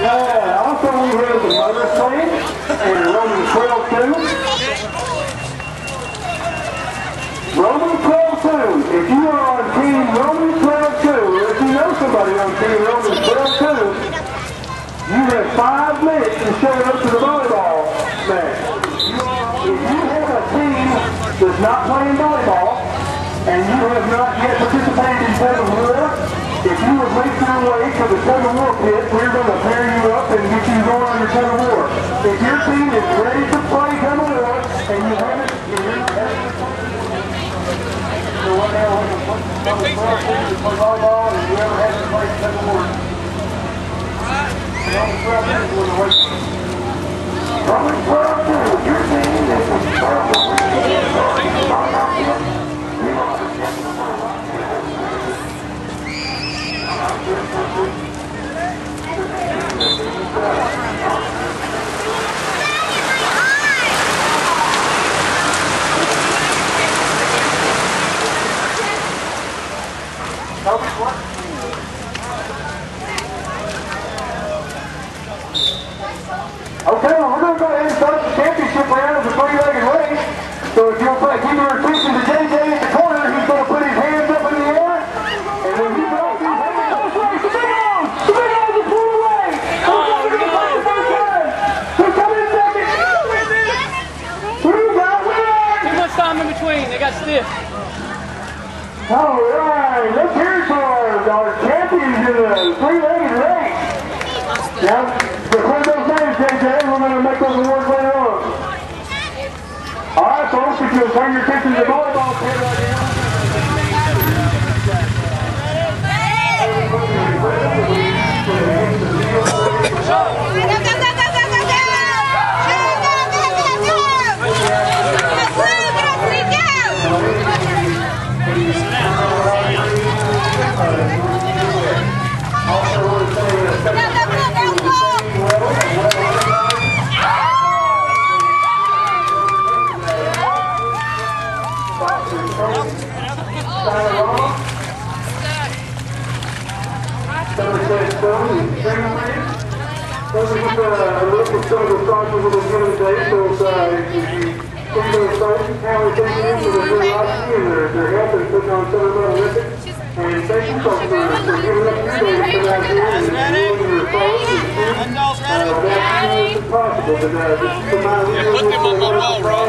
Also, we have the Mother's Plan and Romans 12:2. Romans 12:2. If you are on Team Romans 12:2, or if you know somebody on Team Romans 12:2, you have 5 minutes to show up to the volleyball match. If you have a team that's not playing volleyball, and you have not yet participated in tug of war, if you would make your way to the tug of war pit, we're going to pair you up and get you going on your tug of war. If your team is ready to play tug of war, and you haven't, so what now, play volleyball, and you ever had to play tug of war? Romans 12:2, your team is Okay, well, we're going to go ahead and start the championship round of the 3-legged race. So if you'll keep your attention to JJ in the corner, he's going to put his hands up in the air. And when he goes, he's hands up. The big ones! The big ones are pulled away! Who's coming in second? Who's got winner? Too much time in between. They got stiff. All right, let's hear it for our champions in the 3-legged race. Now, before those names, JJ, we're going to make those awards later on. All right, folks, if you'll turn your attention to the volleyball pit right now. Put them on my wall, bro.